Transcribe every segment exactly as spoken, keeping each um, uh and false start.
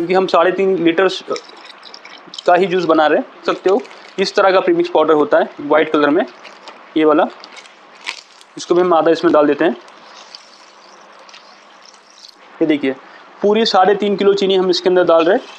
क्योंकि हम साढ़े तीन लीटर का ही जूस बना रहे हैं। सकते हो इस तरह का प्रीमिक्स पाउडर होता है वाइट कलर में, ये वाला। इसको भी हम आधा इसमें डाल देते हैं। ये देखिए पूरी साढ़े तीन किलो चीनी हम इसके अंदर डाल रहे हैं।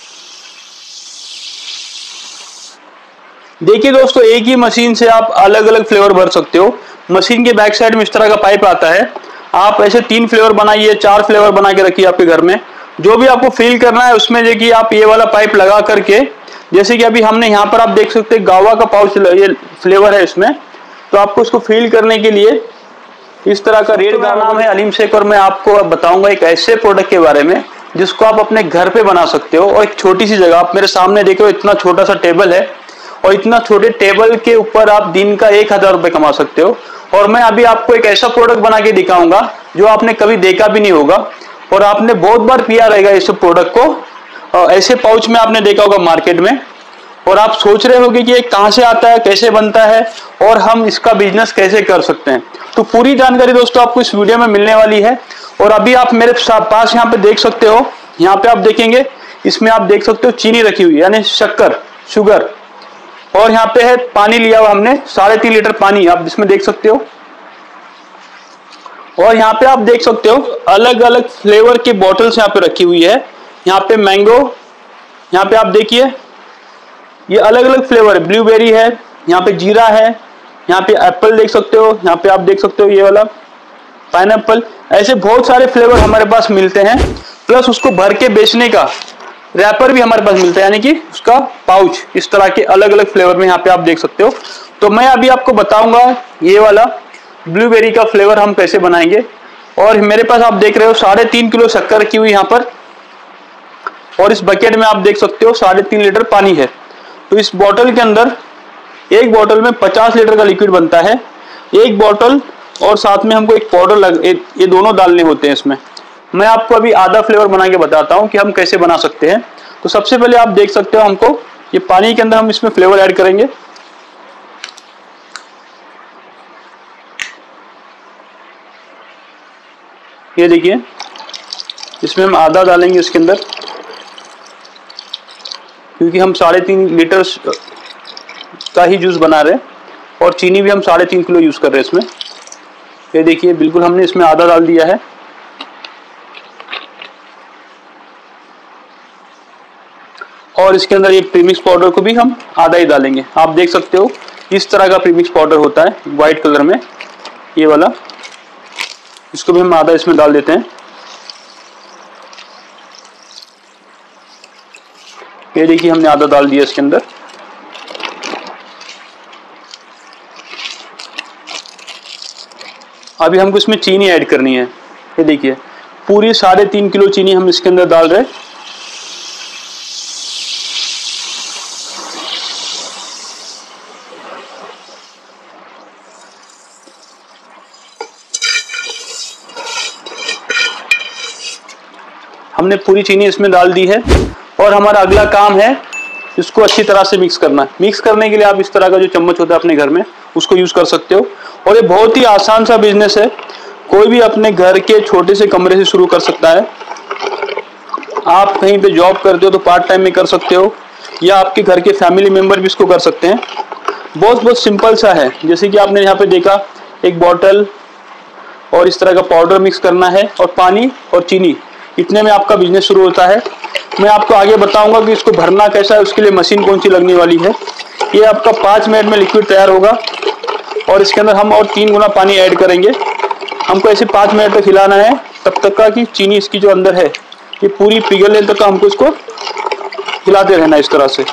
देखिए दोस्तों, एक ही मशीन से आप अलग अलग फ्लेवर भर सकते हो। मशीन के बैक साइड में इस तरह का पाइप आता है। आप ऐसे तीन फ्लेवर बनाइए, चार फ्लेवर बना के रखिए आपके घर में। जो भी आपको फिल करना है उसमें देखिए आप ये वाला पाइप लगा करके, जैसे कि अभी हमने यहाँ पर आप देख सकते हैं गावा का पाउच ये फ्लेवर है इसमें, तो आपको इसको फिल करने के लिए इस तरह का रेड का नाम है अलीम शेक। और मैं आपको बताऊंगा एक ऐसे प्रोडक्ट के बारे में जिसको आप अपने घर पे बना सकते हो। और एक छोटी सी जगह, आप मेरे सामने देखो इतना छोटा सा टेबल है, और इतना छोटे टेबल के ऊपर आप दिन का एक हजार रुपये कमा सकते हो। और मैं अभी आपको एक ऐसा प्रोडक्ट बना के दिखाऊंगा जो आपने कभी देखा भी नहीं होगा, और आपने बहुत बार पिया रहेगा इस प्रोडक्ट को। ऐसे पाउच में आपने देखा होगा मार्केट में, और आप सोच रहे होंगे कि ये कहाँ से आता है, कैसे बनता है, और हम इसका बिजनेस कैसे कर सकते हैं। तो पूरी जानकारी दोस्तों आपको इस वीडियो में मिलने वाली है। और अभी आप मेरे पास यहाँ पे देख सकते हो, यहाँ पे आप देखेंगे इसमें आप देख सकते हो चीनी रखी हुई है, यानी शक्कर, शुगर। और यहाँ पे है पानी लिया हुआ हमने, साढ़े तीन लीटर पानी आप इसमें देख सकते हो। और यहाँ पे आप देख सकते हो अलग अलग फ्लेवर की बॉटल्स यहाँ पे रखी हुई है। यहाँ पे मैंगो, यहाँ पे आप देखिए ये अलग अलग फ्लेवर है, ब्लूबेरी है, यहाँ पे जीरा है, यहाँ पे एप्पल देख सकते हो, यहाँ पे आप देख सकते हो ये वाला पाइनएप्पल। ऐसे बहुत सारे फ्लेवर हमारे पास मिलते हैं। प्लस उसको भर के बेचने का रैपर भी हमारे पास मिलता है, यानी कि उसका पाउच इस तरह के अलग अलग फ्लेवर में यहाँ पे आप देख सकते हो। तो मैं अभी आपको बताऊंगा ये वाला ब्लूबेरी का फ्लेवर हम कैसे बनाएंगे। और मेरे पास आप देख रहे हो साढ़े तीन किलो शक्कर रखी हुई यहाँ पर, और इस बकेट में आप देख सकते हो साढ़े तीन लीटर पानी है। तो इस बोतल के अंदर, एक बोतल में पचास लीटर का लिक्विड बनता है। एक बोतल और साथ में हमको एक पाउडर लग, ये दोनों डालने होते हैं इसमें। मैं आपको अभी आधा फ्लेवर बना के बताता हूँ कि हम कैसे बना सकते हैं। तो सबसे पहले आप देख सकते हो, हमको ये पानी के अंदर हम इसमें फ्लेवर ऐड करेंगे। ये देखिए इसमें हम आधा डालेंगे इसके अंदर, क्योंकि हम साढ़े तीन लीटर का ही जूस बना रहे हैं, और चीनी भी हम साढ़े तीन किलो यूज कर रहे हैं इसमें। ये देखिए बिल्कुल हमने इसमें आधा डाल दिया है। और इसके अंदर ये प्रीमिक्स पाउडर को भी हम आधा ही डालेंगे। आप देख सकते हो इस तरह का प्रीमिक्स पाउडर होता है वाइट कलर में, ये वाला। इसको भी हम आधा इसमें डाल देते हैं। ये देखिए हमने आधा डाल दिया इसके अंदर। अभी हमको इसमें चीनी ऐड करनी है। ये देखिए पूरी साढ़े तीन किलो चीनी हम इसके अंदर डाल रहे हैं। हमने पूरी चीनी इसमें डाल दी है, और हमारा अगला काम है इसको अच्छी तरह से मिक्स करना है। मिक्स करने के लिए आप इस तरह का जो चम्मच होता है अपने घर में उसको यूज कर सकते हो। और ये बहुत ही आसान सा बिजनेस है, कोई भी अपने घर के छोटे से कमरे से शुरू कर सकता है। आप कहीं पे जॉब करते हो तो पार्ट टाइम में कर सकते हो, या आपके घर के फैमिली मेंबर भी इसको कर सकते हैं। बहुत बहुत सिंपल सा है। जैसे कि आपने यहाँ पे देखा, एक बॉटल और इस तरह का पाउडर मिक्स करना है, और पानी और चीनी, इतने में आपका बिजनेस शुरू होता है। मैं आपको आगे बताऊंगा कि इसको भरना कैसा है, उसके लिए मशीन कौन सी लगने वाली है। ये आपका पाँच मिनट में लिक्विड तैयार होगा, और इसके अंदर हम और तीन गुना पानी ऐड करेंगे। हमको ऐसे पाँच मिनट तक हिलाना है, तब तक का कि चीनी इसकी जो अंदर है ये पूरी पिघलने तक का हमको इसको हिलाते रहना इस तरह से।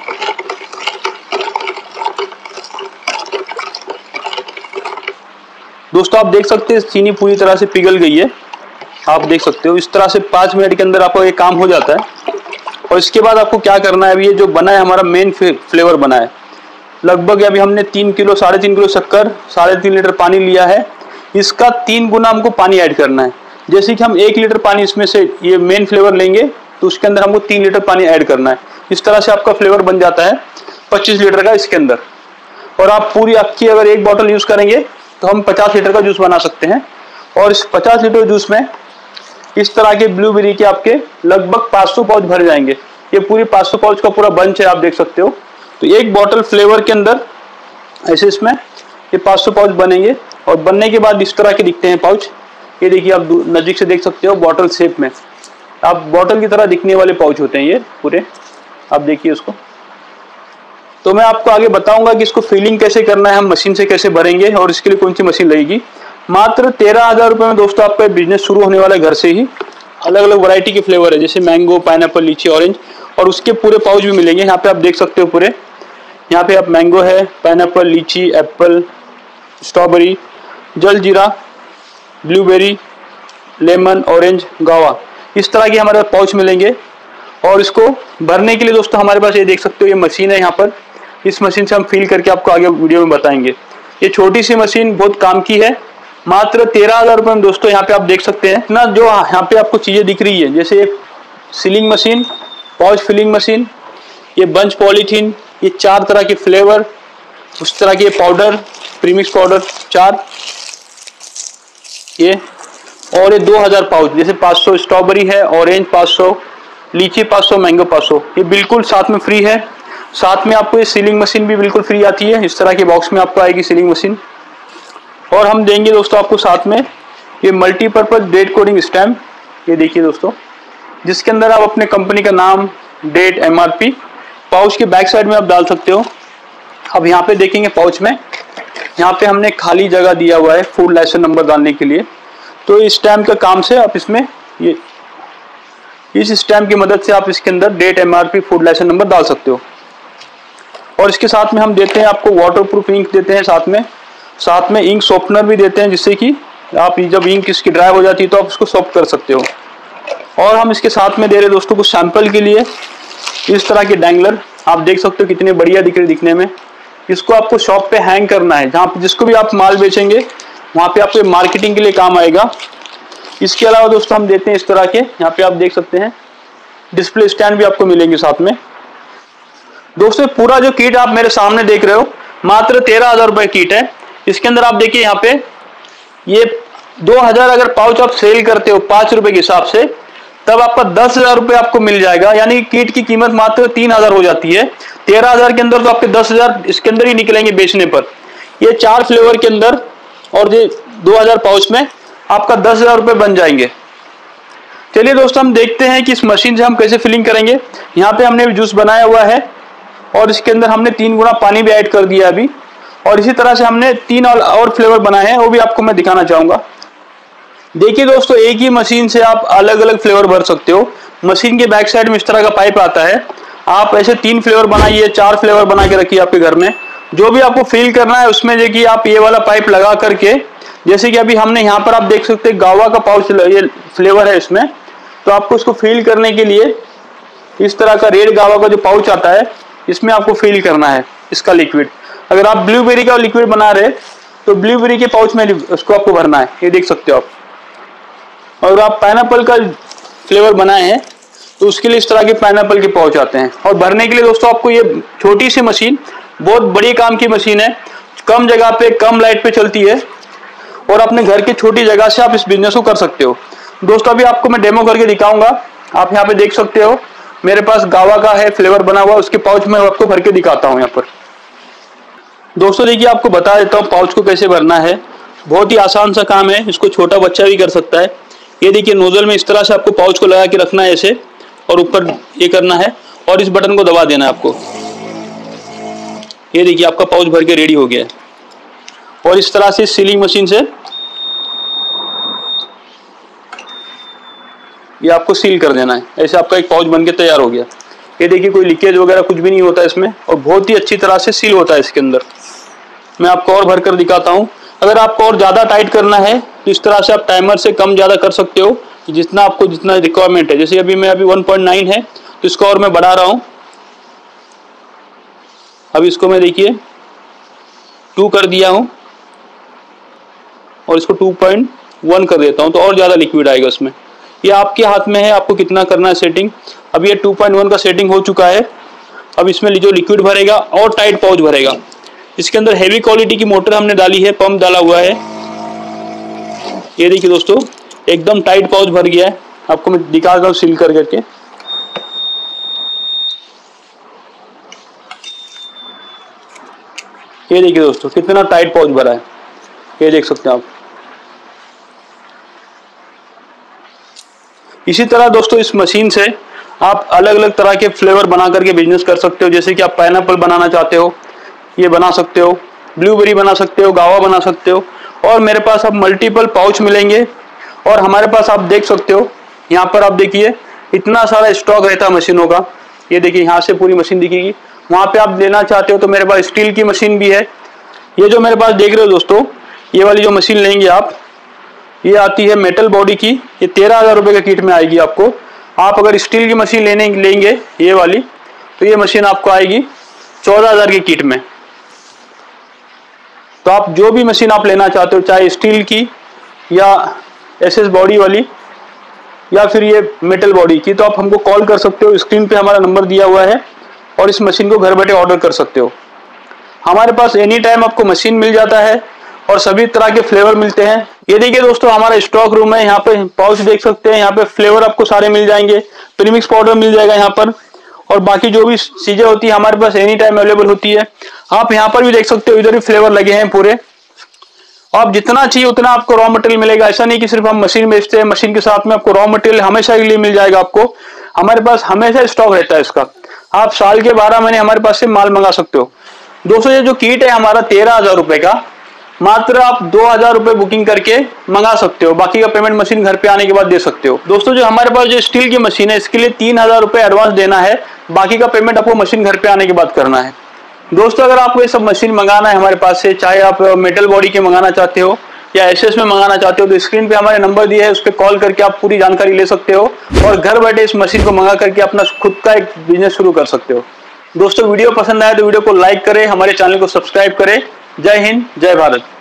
दोस्तों आप देख सकते हैं चीनी पूरी तरह से पिघल गई है। आप देख सकते हो इस तरह से पाँच मिनट के अंदर आपको ये काम हो जाता है। और इसके बाद आपको क्या करना है, अभी ये जो बना है हमारा मेन फ्लेवर बना है, लगभग अभी हमने तीन किलो साढ़े तीन किलो शक्कर, साढ़े तीन लीटर पानी लिया है। इसका तीन गुना हमको पानी ऐड करना है। जैसे कि हम एक लीटर पानी इसमें से ये मेन फ्लेवर लेंगे तो उसके अंदर हमको तीन लीटर पानी ऐड करना है। इस तरह से आपका फ्लेवर बन जाता है पच्चीस लीटर का इसके अंदर। और आप पूरी आपकी अगर एक बॉटल यूज करेंगे तो हम पचास लीटर का जूस बना सकते हैं। और इस पचास लीटर जूस में इस तरह के ब्लूबेरी के आपके लगभग पाँच सौ पाउच भर जाएंगे। ये पूरी पाँच सौ पाउच का पूरा बंच है, आप देख सकते हो। तो एक बॉटल फ्लेवर के अंदर ऐसे इसमें ये पाँच सौ पाउच बनेंगे और बनने के बाद इस तरह के दिखते हैं पाउच। ये देखिए आप नज़दीक से देख सकते हो, बॉटल शेप में आप बॉटल की तरह दिखने वाले पाउच होते हैं ये पूरे, आप देखिए उसको। तो मैं आपको आगे बताऊंगा कि इसको फिलिंग कैसे करना है, हम मशीन से कैसे भरेंगे और इसके लिए कौन सी मशीन लगेगी। मात्र तेरह हजार रुपये में दोस्तों आपका बिजनेस शुरू होने वाला है घर से ही। अलग अलग वैरायटी के फ्लेवर है, जैसे मैंगो, पाइनएप्पल, लीची, ऑरेंज, और उसके पूरे पाउच भी मिलेंगे। यहाँ पे आप देख सकते हो पूरे, यहाँ पे आप मैंगो है, पाइनएप्पल, लीची, एप्पल, स्ट्रॉबेरी, जल जीरा, ब्लूबेरी, लेमन, ऑरेंज, गावा, इस तरह के हमारे पास पाउच मिलेंगे। और इसको भरने के लिए दोस्तों हमारे पास ये देख सकते हो ये मशीन है। यहाँ पर इस मशीन से हम फिल करके आपको आगे वीडियो में बताएंगे। ये छोटी सी मशीन बहुत काम की है। मात्र तेरह हजार रुपये में दोस्तों यहाँ पे आप देख सकते हैं ना, जो यहाँ पे आपको चीज़ें दिख रही है, जैसे sealing machine, pouch filling machine, ये बंच पॉलीथीन, ये चार तरह के फ्लेवर, उस तरह के पाउडर, प्रीमिक्स पाउडर चार, ये और ये दो हजार पाउच, जैसे पाँच सौ स्ट्रॉबेरी है, ऑरेंज पाँच सौ, लीची पाँच सौ, मैंगो पाँच सौ, ये बिल्कुल साथ में फ्री है। साथ में आपको ये सीलिंग मशीन भी बिल्कुल फ्री आती है, इस तरह के बॉक्स में आपको आएगी सीलिंग मशीन। और हम देंगे दोस्तों आपको साथ में ये मल्टीपर्पज डेट कोडिंग स्टैम्प, ये देखिए दोस्तों, जिसके अंदर आप अपने कंपनी का नाम, डेट, एमआरपी पाउच के बैक साइड में आप डाल सकते हो। अब यहाँ पे देखेंगे पाउच में, यहाँ पे हमने खाली जगह दिया हुआ है फूड लाइसेंस नंबर डालने के लिए। तो इस स्टैम्प का काम से आप इसमें ये इस स्टैम्प की मदद से आप इसके अंदर date, MRP, food licence number डाल सकते हो। और इसके साथ में हम देते हैं आपको वाटरप्रूफ इंक देते हैं, साथ में साथ में इंक सॉफ्टनर भी देते हैं, जिससे कि आप जब इंक इसकी ड्राई हो जाती है तो आप उसको सॉफ्ट कर सकते हो। और हम इसके साथ में दे रहे दोस्तों को सैंपल के लिए इस तरह के डैंगलर, आप देख सकते हो कितने बढ़िया दिख रहे दिखने में। इसको आपको शॉप पे हैंग करना है, जहाँ पे जिसको भी आप माल बेचेंगे वहाँ पे आपको मार्केटिंग के लिए काम आएगा। इसके अलावा दोस्तों हम देते हैं इस तरह के, यहाँ पे आप देख सकते हैं डिस्प्ले स्टैंड भी आपको मिलेंगे साथ में। दोस्तों पूरा जो किट आप मेरे सामने देख रहे हो मात्र तेरह हजार रुपये किट है। इसके अंदर आप देखिए यहाँ पे ये दो हजार अगर पाउच आप सेल करते हो पाँच रुपए के हिसाब से, तब आपका दस हजार रुपये आपको मिल जाएगा, यानी किट की कीमत मात्र तीन हजार हो जाती है। तेरह हजार के अंदर तो आपके दस हजार इसके अंदर ही निकलेंगे बेचने पर। ये चार फ्लेवर के अंदर और ये दो हजार पाउच में आपका दस हजार रुपये बन जाएंगे। चलिए दोस्तों हम देखते हैं कि इस मशीन से हम कैसे फिलिंग करेंगे। यहाँ पे हमने जूस बनाया हुआ है और इसके अंदर हमने तीन गुना पानी भी ऐड कर दिया अभी, और इसी तरह से हमने तीन और फ्लेवर बनाए हैं, वो भी आपको मैं दिखाना चाहूँगा। देखिए दोस्तों, एक ही मशीन से आप अलग अलग फ्लेवर भर सकते हो। मशीन के बैक साइड में इस तरह का पाइप आता है, आप ऐसे तीन फ्लेवर बनाइए, चार फ्लेवर बना के रखिए आपके घर में। जो भी आपको फिल करना है उसमें जो कि आप ये वाला पाइप लगा करके, जैसे कि अभी हमने यहाँ पर आप देख सकते हैं गावा का पाउच ये फ्लेवर है इसमें, तो आपको इसको फिल करने के लिए इस तरह का रेड गावा का जो पाउच आता है इसमें आपको फिल करना है इसका लिक्विड। अगर आप ब्लूबेरी का लिक्विड बना रहे तो ब्लूबेरी के पाउच में उसको आपको भरना है, ये देख सकते हो आप। और आप पाइनएप्पल का फ्लेवर बनाए हैं तो उसके लिए इस तरह के पाइनएप्पल के पाउच आते हैं। और भरने के लिए दोस्तों आपको ये छोटी सी मशीन, बहुत बड़ी काम की मशीन है, कम जगह पे कम लाइट पे चलती है और अपने घर की छोटी जगह से आप इस बिजनेस को कर सकते हो। दोस्तों अभी आपको मैं डेमो करके दिखाऊंगा। आप यहाँ पे देख सकते हो मेरे पास गावा का है फ्लेवर बना हुआ, उसके पाउच में आपको भर के दिखाता हूँ यहाँ पर। दोस्तों देखिए आपको बता देता हूँ पाउच को कैसे भरना है। बहुत ही आसान सा काम है, इसको छोटा बच्चा भी कर सकता है। ये देखिए नोजल में इस तरह से आपको पाउच को लगा के रखना है ऐसे, और ऊपर ये करना है और इस बटन को दबा देना है आपको। ये देखिए आपका पाउच भर के रेडी हो गया है। और इस तरह से सीलिंग मशीन से ये आपको सील कर देना है, ऐसे आपका एक पाउच बन के तैयार हो गया। ये देखिए कोई लीकेज वगैरह कुछ भी नहीं होता इसमें, और बहुत ही अच्छी तरह से सील होता है इसके अंदर। मैं आपको और भर कर दिखाता हूँ। अगर आपको और ज़्यादा टाइट करना है तो इस तरह से आप टाइमर से कम ज़्यादा कर सकते हो, जितना आपको जितना रिक्वायरमेंट है। जैसे अभी मैं अभी वन पॉइंट नाइन है तो इसको और मैं बढ़ा रहा हूँ। अब इसको मैं देखिए टू कर दिया हूँ और इसको टू पॉइंट वन कर देता हूँ, तो और ज़्यादा लिक्विड आएगा उसमें। ये आपके हाथ में है, आपको कितना करना है सेटिंग। अब ये टू पॉइंट वन का सेटिंग हो चुका है। अब इसमें जो लिक्विड भरेगा और टाइट पाउच भरेगा। इसके अंदर हेवी क्वालिटी की मोटर हमने डाली है, पंप डाला हुआ है। ये देखिए दोस्तों एकदम टाइट पाउच भर गया है। आपको मैं दिखाता हूँ सील कर करके। ये देखिए दोस्तों कितना टाइट पाउच भरा है, ये देख सकते हैं आप। इसी तरह दोस्तों इस मशीन से आप अलग अलग तरह के फ्लेवर बना करके बिजनेस कर सकते हो। जैसे कि आप पाइनएप्पल बनाना चाहते हो, ये बना सकते हो, ब्लूबेरी बना सकते हो, गावा बना सकते हो। और मेरे पास अब मल्टीपल पाउच मिलेंगे। और हमारे पास आप देख सकते हो, यहाँ पर आप देखिए इतना सारा स्टॉक रहता है मशीनों का। ये देखिए यहाँ से पूरी मशीन दिखेगी। वहाँ पे आप लेना चाहते हो तो मेरे पास स्टील की मशीन भी है। ये जो मेरे पास देख रहे हो दोस्तों, ये वाली जो मशीन लेंगे आप, ये आती है मेटल बॉडी की। ये तेरह हजार रुपये के किट में आएगी आपको। आप अगर स्टील की मशीन लेने लेंगे ये वाली, तो ये मशीन आपको आएगी चौदह हजार के किट में। तो आप जो भी मशीन आप लेना चाहते हो, चाहे स्टील की या एसएस बॉडी वाली या फिर ये मेटल बॉडी की, तो आप हमको कॉल कर सकते हो। स्क्रीन पे हमारा नंबर दिया हुआ है और इस मशीन को घर बैठे ऑर्डर कर सकते हो। हमारे पास एनी टाइम आपको मशीन मिल जाता है और सभी तरह के फ्लेवर मिलते हैं। ये देखिए दोस्तों हमारा स्टॉक रूम है। यहाँ पे पाउच देख सकते हैं, यहाँ पे फ्लेवर आपको सारे मिल जाएंगे। प्रीमिक्स पाउडर मिल जाएगा यहाँ पर, और बाकी जो भी चीजें होती है हमारे पास एनी टाइम अवेलेबल होती है। आप यहाँ पर भी देख सकते हो, इधर भी फ्लेवर लगे हैं पूरे। आप जितना चाहिए उतना आपको रॉ मटेरियल मिलेगा। ऐसा नहीं कि सिर्फ हम मशीन बेचते हैं, मशीन के साथ में आपको रॉ मटेरियल हमेशा के लिए मिल जाएगा। आपको हमारे पास हमेशा स्टॉक रहता है इसका। आप साल के बारह महीने हमारे पास से माल मंगा सकते हो। दोस्तों ये जो किट है हमारा तेरह हजार रुपए का, मात्र आप दो हजार रुपए बुकिंग करके मंगा सकते हो। बाकी का पेमेंट मशीन घर पे आने के बाद दे सकते हो। दोस्तों जो हमारे पास जो स्टील की मशीन है, इसके लिए तीन हजार रुपए एडवांस देना है। बाकी का पेमेंट आपको मशीन घर पे आने के बाद करना है। दोस्तों अगर आपको ये सब मशीन मंगाना है हमारे पास से, चाहे आप मेटल बॉडी के मंगाना चाहते हो या एसएस में मंगाना चाहते हो, तो स्क्रीन पे हमारे नंबर दिए है, उस पर कॉल करके आप पूरी जानकारी ले सकते हो और घर बैठे इस मशीन को मंगा करके अपना खुद का एक बिजनेस शुरू कर सकते हो। दोस्तों वीडियो पसंद आए तो वीडियो को लाइक करें, हमारे चैनल को सब्सक्राइब करें। जय हिंद, जय भारत।